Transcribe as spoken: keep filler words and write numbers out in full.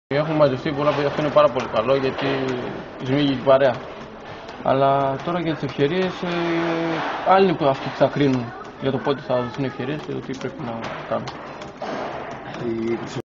Έχουμε μαζευτεί πολλά παιδιά, αυτό είναι πάρα πολύ καλό γιατί σμίγει η παρέα. Αλλά τώρα για τις ευκαιρίες, ε, άλλοι είναι αυτοί που θα κρίνουν για το πότε θα δοθούν ευκαιρίες και το τι πρέπει να κάνουν.